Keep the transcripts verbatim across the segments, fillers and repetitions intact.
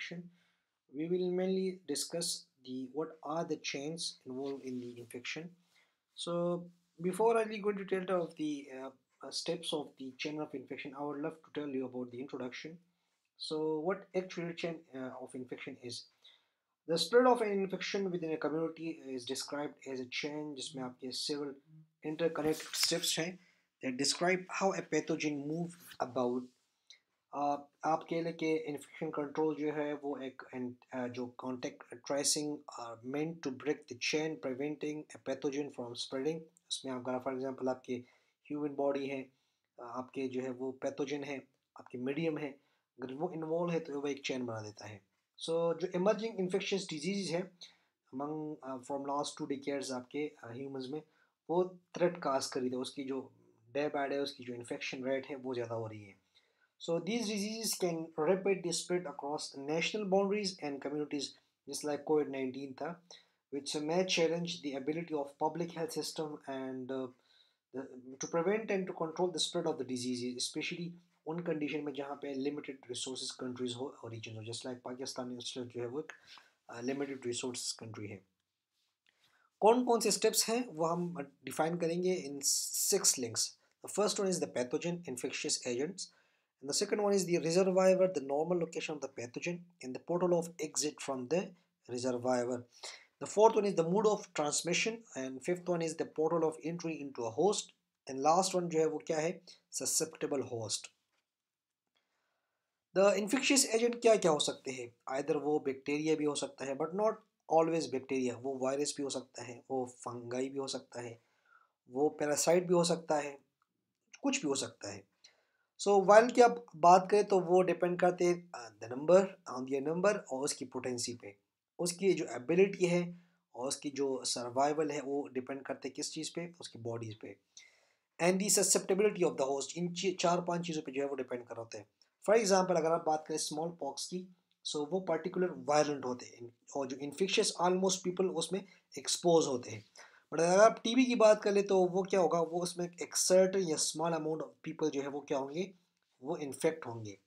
infection. We will mainly discuss the what are the chains involved in the infection. So before I going to tell of the uh, uh, steps of the chain of infection, I would love to tell you about the introduction. So what actually chain uh, of infection is? The spread of an infection within a community is described as a chain जिसमें आपके several interconnected steps हैं that describe how a pathogen move about. uh, आपके लिए के infection control जो है वो एक uh, जो contact tracing meant to break the chain preventing a pathogen from spreading. उसमें आपका फॉर एग्जांपल आपके ह्यूमन बॉडी है, uh, आपके जो है वो पैथोजन है, आपके मीडियम है, अगर वो इन्वॉल्व है तो वो एक चेन बना देता है. सो so, जो इमर्जिंग इन्फेक्शियस डिजीज़ है among from last two decades आपके ह्यूमंस uh, में वो थ्रेट कास्ट करी थी, उसकी जो डे बाय डे उसकी जो इन्फेक्शन रेट है वो ज़्यादा हो रही है. So these diseases can rapidly spread across national boundaries and communities, just like COVID nineteen था, which may challenge the ability of public health system and uh, the, to prevent and to control the spread of the diseases, especially उन condition में जहाँ पे limited resources countries हो और reason हो, just like Pakistan जो है वो एक लिमिटेड रिसोर्स कंट्री है. कौन कौन से स्टेप्स हैं वो हम डिफाइन करेंगे in six links. The first one is the pathogen infectious agents. And the second one is the reservoir, the normal location of the pathogen, and the portal of exit from the reservoir. The fourth one is the mode of transmission, and fifth one is the portal of entry into a host, and last one जो है वो क्या है, susceptible host. The infectious agent क्या क्या हो सकते हैं? Either वो बैक्टीरिया भी हो सकता है, but not always बैक्टीरिया. वो वायरस भी हो सकता है, वो फंगाई भी हो सकता है, वो पैरासाइट भी हो सकता है, कुछ भी हो सकता है. सो so, वाइल की आप बात करें तो वो डिपेंड करते हैं the number on the number और उसकी पोटेंसी पे, उसकी जो एबिलिटी है और उसकी जो सर्वाइवल है वो डिपेंड करते हैं किस चीज़ पे, उसकी बॉडीज पे, and the susceptibility of the host. इन चार पांच चीज़ों पे जो है वो डिपेंड कर होते हैं. फॉर एग्जांपल अगर आप बात करें स्मॉल पॉक्स की, सो so वो पर्टिकुलर वायलेंट होते हैं और जो इन्फेक्शियस ऑलमोस्ट पीपल उसमें एक्सपोज होते हैं. बट अगर आप टीबी की बात कर ले तो वो क्या होगा, वो उसमें एक सर्टेन या स्मॉल अमाउंट ऑफ पीपल जो है वो क्या होंगे, वो इन्फेक्ट होंगे.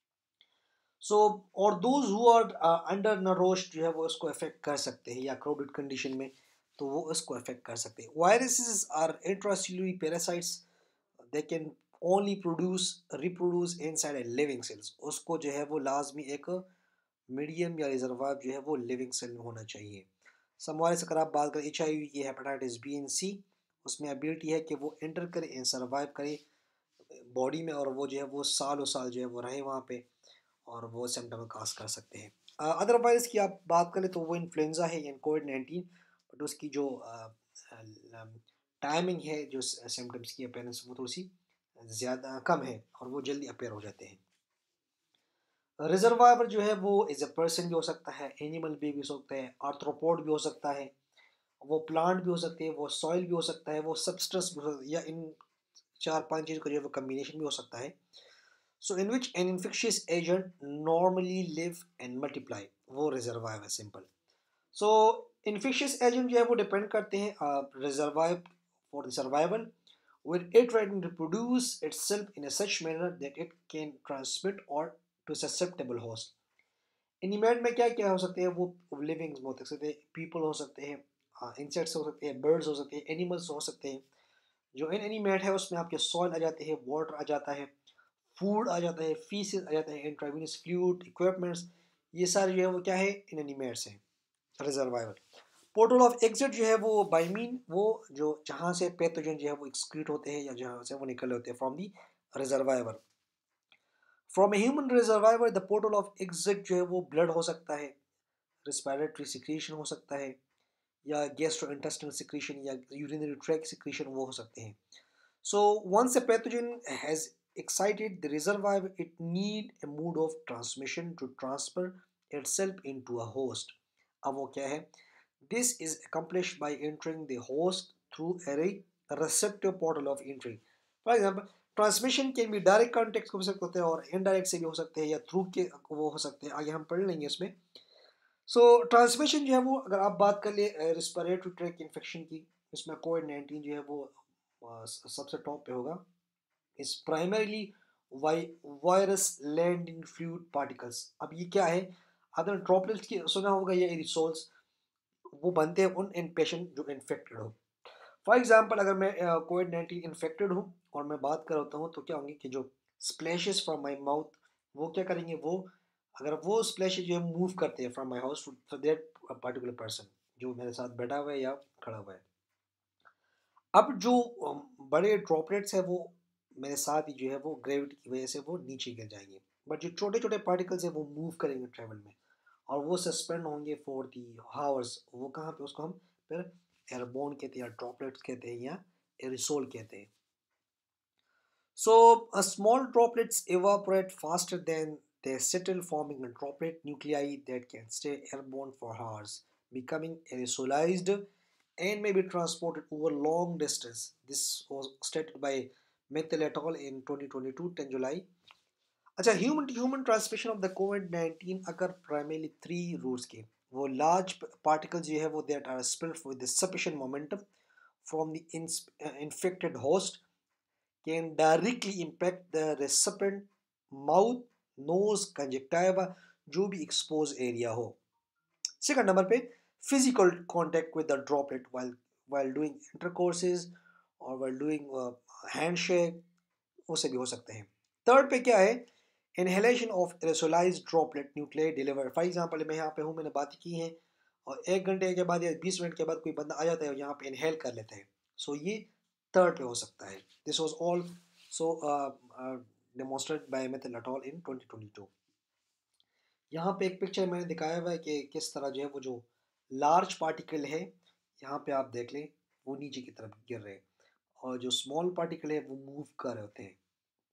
सो और those who are under nourished जो है वो इसको इफेक्ट कर सकते हैं, या क्राउडेड कंडीशन में तो वो इसको इफेक्ट कर सकते हैं. Viruses are intracellular parasites, they can only produce reproduce inside a living cells. उसको जो है वो लाजमी एक मीडियम या रिजर्वायर जो है वो लिविंग सेल में होना चाहिए. सम वायरस अगर आप बात करें एच आई वी की, हेपेटाइटिस बी एंड सी, उसमें एबिलिटी है कि वो एंटर करे एंड सर्वाइव करे बॉडी में और वो जो है वो सालों साल जो है वो रहे वहाँ पे और वो सिम्टम काज कर सकते हैं. अदर वायरस की आप बात करें तो वो इन्फ्लुएंजा है या कोविड नाइन्टीन, बट उसकी जो टाइमिंग है जो सिम्टम्स की अपीयरेंस वो थोड़ी सी ज़्यादा कम है और वो जल्दी अपीयर हो जाते हैं. रिजर्वायर जो है वो एज ए पर्सन भी हो सकता है, एनिमल भी हो सकता है, आर्थ्रोपोड भी हो सकता है, वो प्लांट भी हो सकते हैं, वो सॉइल भी हो सकता है, वो सबस्टेंस भी हो सकता है, या इन चार पांच चीज़ का जो है वो कम्बिनेशन भी हो सकता है. So in which an infectious agent normally live and multiply, वो रिजर्वायर है सिंपल. सो इन्फेक्शियस एजेंट जो है वो डिपेंड करते हैं reservoir for the survival, with it trying to reproduce itself in a such manner that it can transmit or to susceptible host. Animate में क्या क्या हो सकते हैं, वो लिविंग्स में हो सकते हैं, पीपल हो सकते हैं, इंसेक्ट्स हो सकते हैं, बर्ड्स हो सकते हैं, एनिमल्स हो सकते हैं. जो इन एनिमेट है उसमें आपके सॉइल आ जाते हैं, वाटर आ जाता है, फूड आ जाता है, फीसेस आ जाता है, इंट्रावेनस फ्लूइड, इक्विपमेंट्स, ये सारे जो है वो क्या है, इन एनिमेट्स हैं. रिजर्वायर पोर्टल ऑफ एग्जिट जो है वो बाई मीन वो जो जहाँ से पैथोजन जो है वो एक्सक्रीट होते हैं या जहाँ से वो निकल होते हैं from the reservoir. From a human reservoir the portal of exit जो है वो ब्लड हो सकता है, रिस्पिरेटरी सिक्रीशन हो सकता है, या गैस्ट्रोइंटेस्टाइनल सिक्रीशन या यूरिनरी ट्रैक्ट सिक्रीशन वो हो सकते हैं. So once a pathogen has excited the reservoir, it need a mode of transmission to transfer itself into a host. अब वो क्या है, this is accomplished by entering the host through a receptor portal of entry. For example, transmission can भी direct contact हो सकते हैं और indirect से भी हो सकते हैं या थ्रू के वो हो सकते हैं, आगे हम पढ़ लेंगे इसमें. सो so, ट्रांसमिशन जो है वो अगर आप बात कर ले रिस्पिरेटरी ट्रैक इन्फेक्शन की, इसमें कोविड नाइन्टीन जो है वो सबसे टॉप पे होगा. Is primarily why virus land in fluid particles. अब ये क्या है, अदर ड्रॉपलेट्स की सुना होगा ये एरिसोल्स, वो बनते हैं उन इन पेशेंट जो इन्फेक्टेड हो। फॉर एग्जांपल अगर मैं कोविड नाइन्टीन इन्फेक्टेड हूँ और मैं बात कर होता हूँ तो क्या होंगे कि जो स्प्लैशेस फ्रॉम माय माउथ, वो क्या करेंगे, वो अगर वो स्प्लैशेस जो है मूव करते हैं from my house to that particular person जो मेरे साथ बैठा हुआ है या खड़ा हुआ है। अब जो अम, बड़े ड्रॉपलेट्स है वो मेरे साथ ही जो है वो ग्रेविटी की वजह से वो नीचे गिर जाएंगे, बट जो छोटे छोटे पार्टिकल्स है वो मूव करेंगे ट्रेवल में और वो सस्पेंड होंगे फॉर दी हावर्स। वो कहाँ पे, उसको हम फिर एयरबोर्न कहते हैं या ड्रॉपलेट्स कहते हैं या एरिसोल कहते हैं। So, a small droplets evaporate faster than they settle, forming a droplet nuclei that can stay airborne for hours, becoming aerosolized and may be transported over long distance. This was stated by Mithil et al. In twenty twenty-two, ten July. अच्छा, human to human transmission of the Covid nineteen अगर primarily three routes के, वो large particle जो है वो that are spread with sufficient momentum from the infected host can directly impact the recipient mouth, nose, conjunctiva, जो भी expose area हो। Second number पे physical contact with the droplet while while doing intercourses और while doing handshake, उससे भी हो सकते हैं। थर्ड पे क्या है, inhalation of aerosolised droplet nuclear deliver. For example मैं यहाँ पे हूँ, मैंने बात की है और एक घंटे के बाद या बीस मिनट के बाद कोई बंदा आ जाता है और यहाँ पे इनहेल कर लेता है, सो so, ये थर्ड पे हो सकता है। This was also demonstrated by Mithal et al in twenty twenty two. यहाँ पे एक पिक्चर मैंने दिखाया हुआ है कि किस तरह जो है वो जो लार्ज पार्टिकल है, यहाँ पे आप देख लें, वो नीचे की तरफ गिर रहे हैं और जो स्मॉल पार्टिकल है वो मूव कर रहे होते हैं।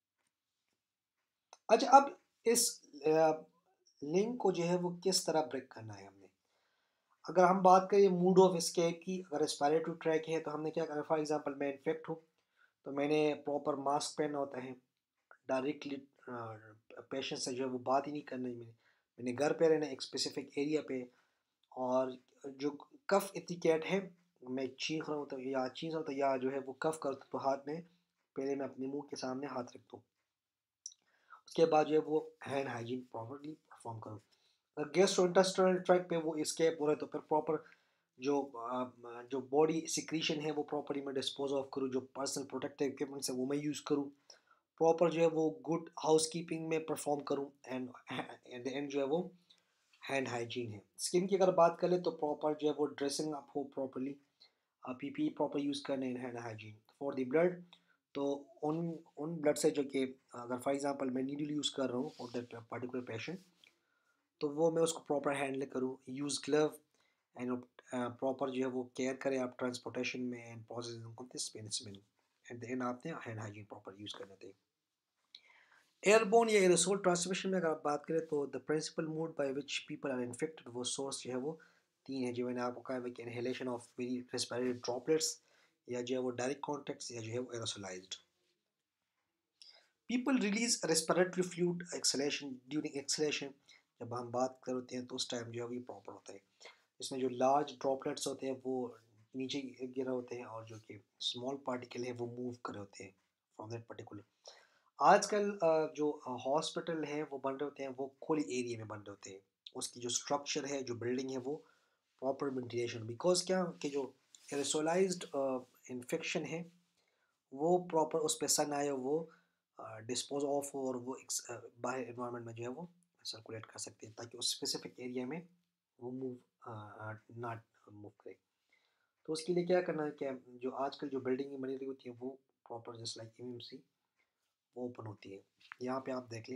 अच्छा, अब इस लिंक को जो है वो किस तरह ब्रेक करना है हमने। अगर हम बात करें मूड ऑफ एस्केप की, अगर रेस्पिरेटरी ट्रैक है तो हमने क्या करना, फॉर एग्जांपल मैं इन्फेक्ट हूँ तो मैंने प्रॉपर मास्क पहनना होता है, डायरेक्टली पेशेंट से जो है वो बात ही नहीं करनी। मैंने मैंने घर पे रहना एक स्पेसिफिक एरिया पे, और जो कफ एटिकेट है, मैं चीख रहा हूँ तो या चीख रहा हूँ तो या जो है वो कफ कर तो हाथ में पहले मैं अपने मुंह के सामने हाथ रख दूँ, उसके बाद जो है वो हैंड हाइजीन प्रॉपरली परफॉर्म करूँ। अगर गैस्ट्रोइंटेस्टाइनल ट्रैक्ट पे वो एस्केप हो रहा है तो फिर प्रॉपर जो अ, जो बॉडी सिक्रीशन है वो प्रॉपरली मैं डिस्पोज ऑफ करूँ, जो पर्सनल प्रोटेक्टिव इक्विपमेंट्स है वो मैं यूज़ करूँ, प्रॉपर जो है वो गुड हाउस कीपिंग में परफॉर्म करूँ, एंड एट द एंड जो है वो हैंड हाइजीन है। स्किन की अगर बात करें तो प्रॉपर जो है वो ड्रेसिंग अप हो प्रॉपरली, पीपी प्रॉपर यूज़ करना in hand hygiene. For the blood, तो उन उन ब्लड से जो कि अगर फॉर एग्जांपल मैं नीडल यूज़ कर रहा हूँ फॉर दैट पर्टिकुलर पेशेंट, तो वो मैं उसको प्रॉपर हैंडल करूँ, यूज़ ग्लव एंड प्रॉपर जो है वो केयर करें आप ट्रांसपोर्टेशन में and processing of this penicillin. At the end आपने हैंड हाइजीन प्रॉपर यूज़ करना चाहिए। एयरबोर्न या एरोसोल ट्रांसमिशन में अगर आप बात करें तो the principal mode by which people are infected, वो सोर्स जो है वो तीन है जो मैंने आपको कहा है कि inhalation of very respiratory droplets, या जो है वो डायरेक्ट कॉन्टैक्ट्स, या जो है वो aerosolised. People release respiratory fluid exhalation during exhalation, जब हम बात करते हैं तो उस टाइम जो है वो प्रॉपर होता है, इसमें जो लार्ज ड्रॉपलेट्स होते हैं वो नीचे गिर रहे होते हैं और जो कि स्मॉल पार्टिकल है वो मूव कर रहे होते हैं फ्रॉम दैट पर्टिकुलर। आजकल अ, जो हॉस्पिटल है वो बन रहे होते हैं वो खुले एरिया में बन रहे होते हैं, उसकी जो स्ट्रक्चर है, जो बिल्डिंग है वो प्रॉपर वेंटिलेशन, बिकॉज क्या कि जो एरोसोलाइज्ड इन्फेक्शन है वो प्रॉपर उस पर सन आए वो डिस्पोज ऑफ हो और वो ex- अ, बाहर इन्वायरमेंट में जो है वो सर्कुलेट कर सकते हैं ताकि उस स्पेसिफिक एरिया में वो मूव ना मूव करे। तो उसके लिए क्या करना है, क्या जो आजकल जो बिल्डिंग बनी रही होती है वो प्रॉपर जस्ट लाइक एमएमसी वो ओपन होती है। यहाँ पे आप देख लें,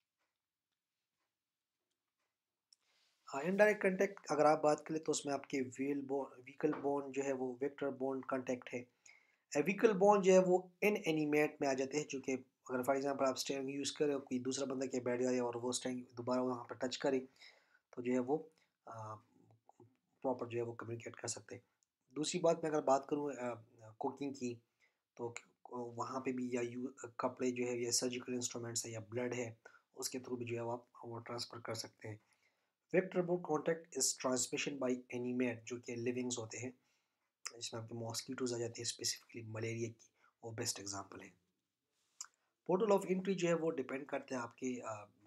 इनडायरेक्ट कांटेक्ट अगर आप बात करें तो उसमें आपके व्हील बोन व्हीकल बोन जो है वो वेक्टर बोन कांटेक्ट है। व्हीकल बोन जो है वो इन एनिमेट में आ जाते हैं, चूँकि अगर फॉर एग्जांपल आप स्टेयरिंग यूज़ करें और कोई दूसरा बंदा के बैठ जाए और वो स्टेयरिंग दोबारा वहाँ पर टच करे तो जो है वो प्रॉपर जो है वो कम्युनिकेट कर सकते हैं। दूसरी बात मैं अगर बात करूँ कुकिंग की, तो वहाँ पे भी या यू कपड़े जो है या सर्जिकल इंस्ट्रूमेंट्स है या ब्लड है, उसके थ्रू भी जो है वो आप वो ट्रांसफ़र कर सकते हैं। Vector borne contact is transmission by animate, जो कि लिविंग्स होते हैं, जिसमें आपके मॉस्किटोज आ जाते हैं, स्पेसिफिकली मलेरिया की वो बेस्ट एग्जांपल है। पोर्टल ऑफ एंट्री जो है वो डिपेंड करता है आपके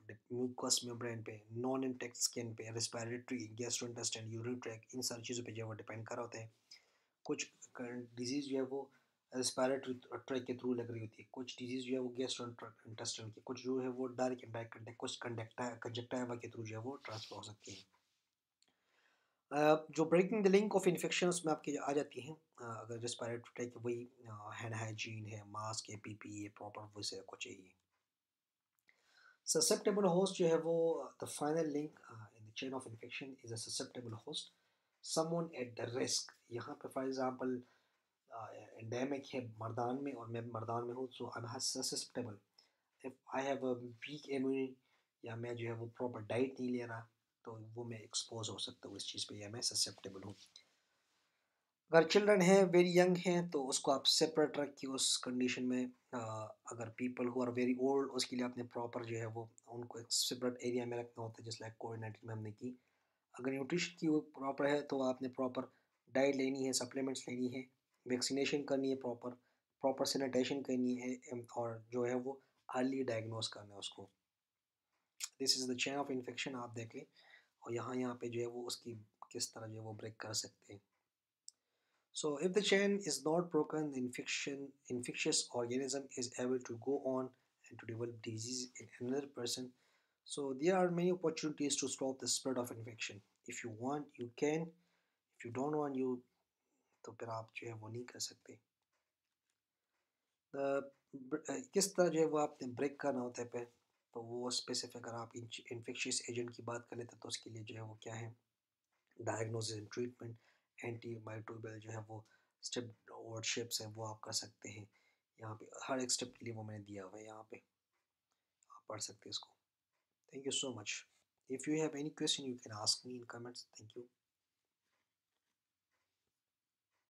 म्यूकस मेम्ब्रेन पे, नॉन इंटेक्ट स्किन पे, रेस्पिरेटरी, गैस्ट्रोइंटेस्टाइन, यूरिनरी ट्रैक, इन सारी चीज़ों पे जो है वो डिपेंड कर रहा होता है। कुछ डिजीज़ जो है वो रेस्पिरेटरी ट्रैक के थ्रू लग रही होती है, कुछ डिजीज़ जो है वो गैस्ट्रोइंटेस्टाइन की, कुछ जो है वो डायरेक्ट इंटरेक्ट करते हैं, कुछ कंडक्टा कंजक्टाइवा के थ्रू जो है वो ट्रांसफर हो सकती है। अ, जो breaking the link of infections में आपकी आ जाती हैं, अ, अगर रेस्पिरेटरी ट्रैक वही हैंड हाइजीन है, मास्क है, पीपीई है, प्रॉपर वैसे को चाहिए। Susceptible host जो है वो the final link uh, in the chain of infection is a susceptible host, someone at the risk. यहाँ पे for example एंडेमिक है मर्दान में और मैं मर्दान में हूँ, so I am susceptible if I have a weak immunity, या मैं जो है वो प्रॉपर डाइट नहीं ले रहा, तो वो मैं एक्सपोज हो सकता हूँ इस चीज़ पे, या मैं ससेप्टेबल हूँ। अगर चिल्ड्रन है वेरी यंग हैं तो उसको आप सेपरेट रखिए उस कंडीशन में। अ, अगर people who are very old उसके लिए आपने प्रॉपर जो है वो उनको एक सेपरेट एरिया में रखना होता है, जैसे लाइक कोविड नाइन्टीन में हमने की। अगर न्यूट्रिशन की वो प्रॉपर है तो आपने प्रॉपर डाइट लेनी है, सप्लीमेंट्स लेनी है, वैक्सीनेशन करनी है, प्रॉपर प्रॉपर सैनिटेशन करनी है, एम, और जो है वो अर्ली डायग्नोस करना है उसको। This is the chain of infection, आप देख लें, और यहाँ यहाँ पे जो है वो उसकी किस तरह जो है वो ब्रेक कर सकते हैं। So if the chain is not broken, the infection, infectious organism is able to go on and to develop disease in another person. So there are many opportunities to stop the spread of infection. If you want, you can. If you don't want, you तो फिर आप जो है वो नहीं कर सकते। The किस तरह जो है वो आपने ब्रेक करना होता है पे, तो वो स्पेसिफिक अगर आप इन्फेक्शियस एजेंट की बात करें तो उसके लिए जो है वो क्या है, डायग्नोसिस एंड ट्रीटमेंट, एंटीमाइक्रोबियल जो है वो स्टेप और शेप्स हैं वो आप कर सकते हैं। यहाँ पे हर एक स्टेप के लिए वो मैंने दिया हुआ है, यहाँ पे आप पढ़ सकते हैं इसको। Thank you so much. If you have any question you can ask me in comments. Thank you.